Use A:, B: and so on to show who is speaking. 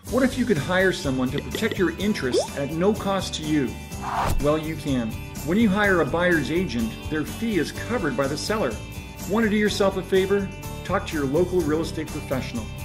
A: What if you could hire someone to protect your interests at no cost to you? Well, you can. When you hire a buyer's agent, their fee is covered by the seller. Want to do yourself a favor? Talk to your local real estate professional.